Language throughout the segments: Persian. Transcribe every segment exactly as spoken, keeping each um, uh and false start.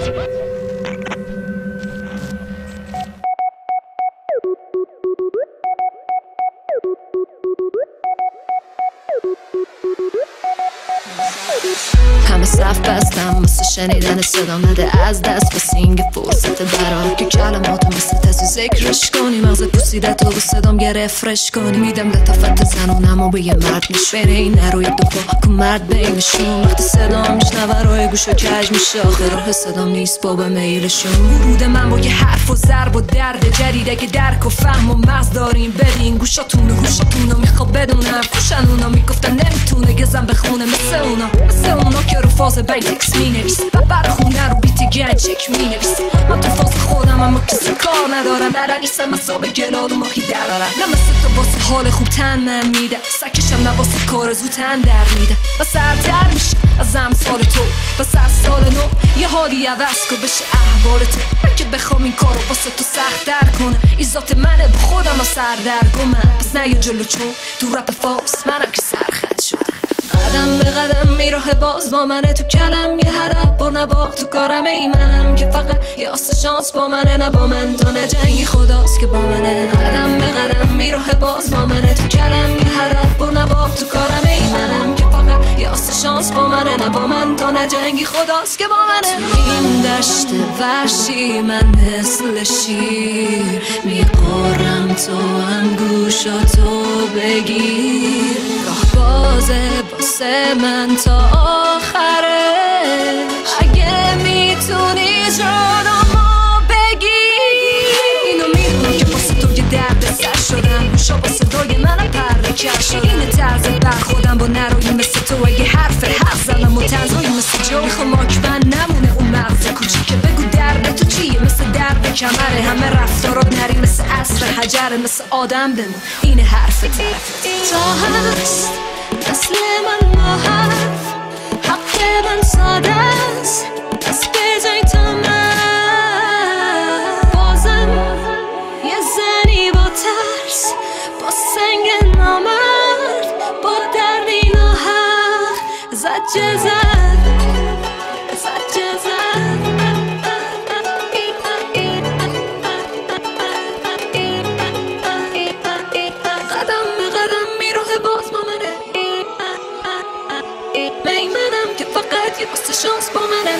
همه صف بستم واسه شنیدن صدا مده از دست به سینگ فرصت برام که کلماتو مثل تزی ذکرش کنی مغز پوسیدت و صدام گرفرش کنی میدم لطافت زنونم و به یه مرد نش بین این نروی دو پا که مرد بینشون وقتی صدام میشنوه روی گوش و کج میشه آخه راه صدام نیست با به میلشون ورود من با یه حرف و ضرب و درد جدید اگه درک و فهم و مغز داریم بدین گوشاتون و هوشاتونو میخواب بدونم کوشن اونا میگفتن نمیتونه گزم بخونه مثل اونا مثل اونا که رو فاز بین تکس می نویسه و برا خونه رو بیت گنج چک می نویسه من تو فاز خودم اما کسی کار ندارم در نیستم اصاب گلاد و ماهی درارم نه مثل تو واسه حال خوب تن من میده سکشم نه واسه کار زود تن در میده و سرتر میشه از امثال تو و سر سال نو یه حالی عوض کن بشه احوال تو من که بخوام این کارو واسه تو سخت در کنه این ذات منه به خودم و سر در گمم پس نه یه جلو چون تو رپ فاس منم که سرخط شدم قدم به قدم میراه باز با منه تو کلم یه هدف با نباخ تو کارم ای منم که فقط یه آس شانس با منه نه با من تو نه جنگی خداست که با منه قدم به قدم میراه باز با منه تو کلم یه هدف با نباخ تو کارم ای منم که فقط یه آس شانس با منه نه با من تو نه جنگی خداست که با منه این دشت وحشی من مثل شیر میقارم تو هم گوشاتو بگیر راه بازه واسه من تا آخره اگه میتونی جانمو بگیر اینو میدونم که واسه تو یه درد سر شدم گوشا با صدای منم پرده کر شدم این طرز برخودم با نروی مثل تو اگه حرف حرف زنم و تنزایی مثل جو میخوام ماکبن نمونه اون مغز کوچیکه بگو درد تو چیه مثل درد کمره همه رفتارات نری مثل عصر حجره مثل آدم بمون این حرف طرف تا هست اصل من با حرف حق من ساده است از بجای تا من بازم یه زنی با ترس با سنگ نامرد با دردی ناحق زجه زد زجه زد قدم به قدم میراه باز با منه میمنم که فقط یه واسه شانس با منه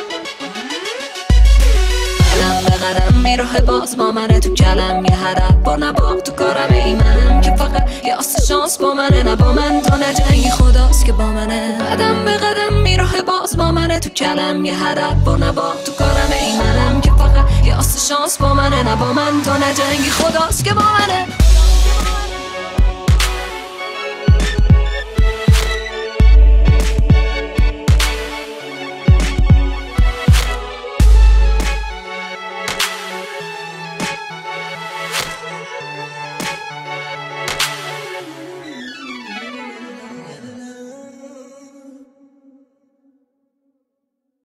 قدم به قدم میراه باز با منه تو کلم یه هدف با نباخ تو کارم ایمنم که فقط یه واسه شانس با منه نه با من تا نه جنگی خداست که با منه قدم به قدم میراه باز با منه تو کلم یه هدف با نباخ تو کارم ایمنم که فقط یه واسه شانس با منه نه با من تا نه جنگی خداست که با منه